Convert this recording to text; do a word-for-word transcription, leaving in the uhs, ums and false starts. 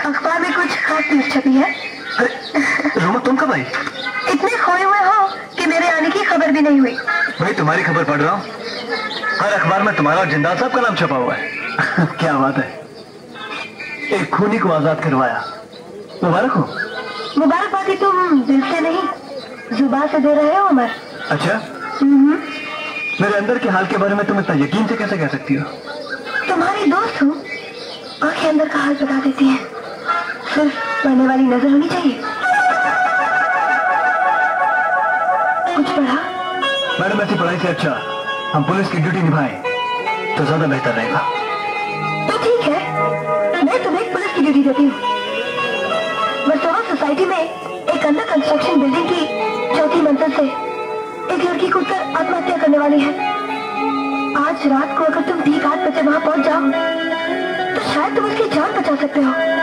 अखबार में कुछ खास न्यूज छपी है। रोमा तुम कब आई? इतने खोए हुए हो कि मेरे आने की खबर भी नहीं हुई। भाई तुम्हारी खबर पढ़ रहा हूँ, हर अखबार में तुम्हारा और जिंदाल साहब का नाम छपा हुआ है। क्या बात है, एक खूनी को आजाद करवाया, मुबारक हो। मुबारकबादी तुम दिल से नहीं जुबान से दे रहे हो उमर। अच्छा, मेरे अंदर के हाल के बारे में तुम इतना यकीन से कैसे कह सकती हो? तुम्हारी दोस्त हूँ, आंखें अंदर का हाल बता देती हैं, सिर्फ पढ़ने वाली नजर होनी चाहिए। कुछ पढ़ा? मैडम ऐसी पढ़ाई से अच्छा हम पुलिस की ड्यूटी निभाएं तो ज्यादा बेहतर रहेगा। तो ठीक है, मैं तुम्हें पुलिस की ड्यूटी देती हूँ। वर्सोवा सोसाइटी में एक अंडर कंस्ट्रक्शन बिल्डिंग की चौथी मंजिल से एक लड़की कूदकर आत्महत्या करने वाली है। आज रात को अगर तुम ठीक आठ बजे वहां पहुंच जाओ तो शायद तुम उसकी जान बचा सकते हो।